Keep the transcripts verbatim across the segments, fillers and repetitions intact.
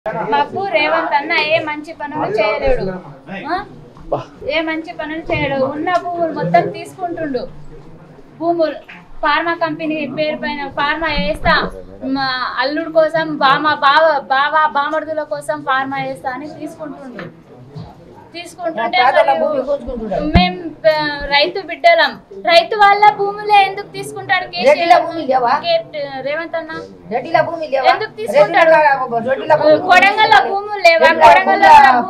మాకు రేవంత్ అన్న ఏ మంచి పనులు చేయలేడు, ఏ మంచి పనులు చేయలేడు. ఉన్న భూములు మొత్తం తీసుకుంటుండు. భూములు ఫార్మా కంపెనీ పేరు పైన ఫార్మా వేస్తా, అల్లుడు కోసం బామ బావ బావ బామర్దుల కోసం ఫార్మా వేస్తా అని తీసుకుంటుండు. తీసుకుంటుంటే మేము రైతు బిడ్డలం, రైతు వాళ్ళ భూములే ఎందుకు తీసుకుంటాడు రేవంత్ అన్న? ఎందుకు తీసుకుంటాడు? కొడంగల్ భూములు లేవా? కొడంగల్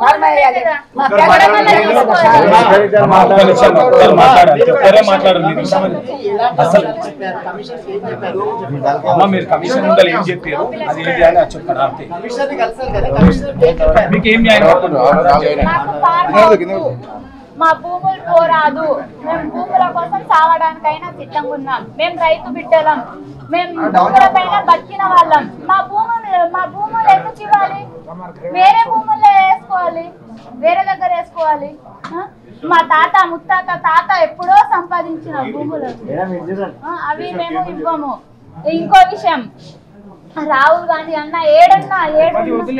మా భూములు పోరాదు, మేము భూముల కోసం సావడానికైనా సిద్ధంగా ఉన్నాం. మేము రైతు బిడ్డలం, మేము భూముల పైన బతికిన వాళ్ళం. మా భూములు మా భూములు ఎందుకు ఇవ్వాలి? వేరే భూముల్లో వేసుకోవాలి, వేరే దగ్గర వేసుకోవాలి. మా తాత ముత్తాత తాత ఎప్పుడో సంపాదించిన భూములు అవి మేము ఇవ్వము. ఇంకో విషయం, రాహుల్ గాంధీ అన్న ఏడన్నా ఏడు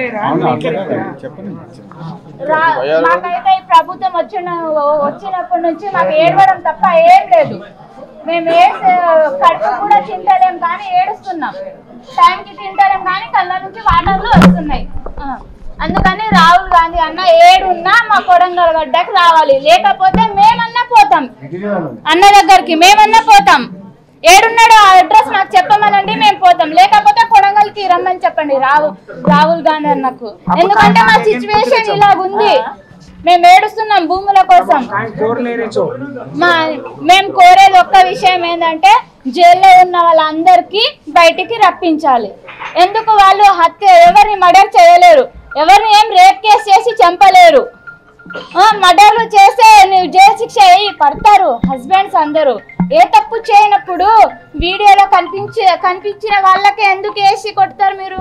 మాకైతే ఈ ప్రభుత్వం వచ్చిన వచ్చినప్పటి నుంచి మాకు ఏడవడం తప్ప ఏం లేదు. మేము ఏడ్చే కడుపు కూడా తింటలేం కానీ ఏడుస్తున్నాం, టైంకి తింటలేం కానీ కళ్ళ నుంచి వాటర్లు వస్తున్నాయి. అందుకని రాహుల్ గాంధీ అన్న ఏడున్నా మా కొడంగల్ గడ్డకి రావాలి, లేకపోతే మేమన్నా పోతాం అన్న దగ్గరికి, మేమన్నా పోతాం. ఏడున్నాడు ఆ అడ్రస్ నాకు చెప్పమనండి, మేము పోతాం. లేకపోతే కొడంగల్కి రమ్మని చెప్పండి రాహుల్ రాహుల్ గాంధీ అన్నకు. ఎందుకంటే మా సిచ్యువేషన్ ఇలాగుంది, మేము ఏడుస్తున్నాం భూముల కోసం. మా మేము కోరేది ఒక్క విషయం ఏంటంటే జైల్లో ఉన్న వాళ్ళందరికీ బయటికి రప్పించాలి. ఎందుకు వాళ్ళు హత్య ఎవరిని మర్డర్ చేయలేరు, ఎవరిని ఏం రేప్ కేసు చేసి చంపలేరు. మర్డర్లు చేస్తే నువ్వు జైలు శిక్ష అయ్యి పడతారు హస్బెండ్స్ అందరూ. ఏ తప్పు చేయనప్పుడు వీడియోలో కనిపించే కనిపించిన వాళ్ళకే ఎందుకు వేసి కొడతారు మీరు?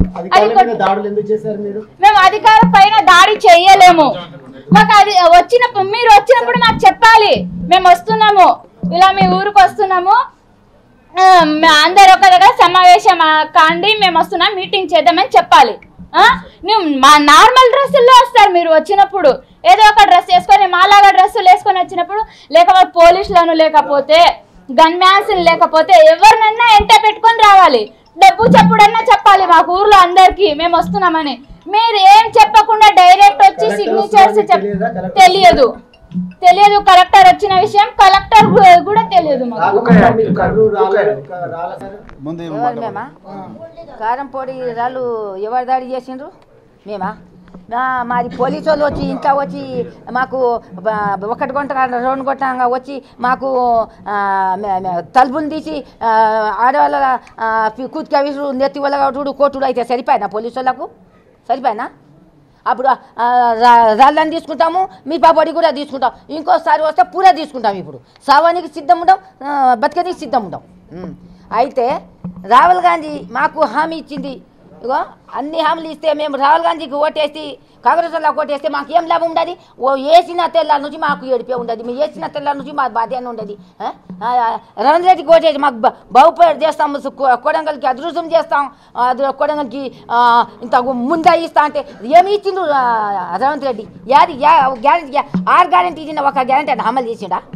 మేము అధికారం పైన దాడి చెయ్యలేము. మాకు అది వచ్చినప్పుడు మీరు వచ్చినప్పుడు మాకు చెప్పాలి, మేము వస్తున్నాము, ఇలా మీ ఊరికి వస్తున్నాము, అందరు ఒక దగ్గర సమావేశం కాండి, మేము వస్తున్నాం, మీటింగ్ చేద్దామని చెప్పాలి. నువ్వు మా నార్మల్ డ్రెస్సుల్లో వస్తారు మీరు వచ్చినప్పుడు, ఏదో ఒక డ్రెస్ వేసుకొని మాలాగా డ్రెస్సులు వేసుకొని వచ్చినప్పుడు, లేకపోతే పోలీసులను లేకపోతే గన్ మ్యాన్స్ లేకపోతే ఎవరినన్నా ఎంట పెట్టుకొని రావాలి. డబ్బు చెప్పుడన్నా చెప్పాలి మాకు ఊర్లో అందరికి మేము వస్తున్నామని. మీరు ఏం చెప్పకుండా డైరెక్ట్ వచ్చి సిగ్నేచర్స్ తెలియదు తెలియదు కలెక్టర్ వచ్చిన విషయం కలెక్టర్ కూడా తెలియదు మాకు. కారం పొడి రాళ్ళు ఎవరు దాడి చేసిండ్రు? మేమా? మాది పోలీసు వాళ్ళు వచ్చి ఇంట్లో వచ్చి మాకు ఒకటి గంట రెండు గంటగా వచ్చి మాకు తలుపులు తీసి ఆడవాళ్ళ కుతికి విసురు నెత్తి వాళ్ళ చూడు కోటుడు అయితే సరిపోయినా పోలీసు వాళ్ళకు? సరిపోయినా? అప్పుడు రాళ్ళని తీసుకుంటాము, మీ పాపడి కూడా తీసుకుంటాం, ఇంకోసారి వస్తే పూరా తీసుకుంటాం. ఇప్పుడు సావానికి సిద్ధం ఉంటాం, బతికనికి సిద్ధం ఉంటాం. అయితే రాహుల్ గాంధీ మాకు హామీ ఇచ్చింది, ఇగో అన్ని హామీలు ఇస్తే మేము రాహుల్ గాంధీకి ఓటేసి కాంగ్రెస్ వాళ్ళకి ఓటేస్తే మాకు ఏం లాభం ఉండదు? ఓ వేసిన తెల్ల నుంచి మాకు ఏడిపే ఉండదు, మేము వేసిన తెల్ల నుంచి మాకు బాధ్యత ఉండదు. రేవంత్ రెడ్డికి ఓటేసి మాకు బాగుపడి చేస్తాం, కొడంగల్కి అదృష్టం చేస్తాం, కొడంగల్కి ఇంత ముందా ఇస్తా అంటే ఏమి ఇచ్చిండు రేవంత్ రెడ్డి? యాది గ్యారెంటీ ఆరు గ్యారెంటీ ఇచ్చిన ఒక గ్యారెంటీ అమలు చేసిండా?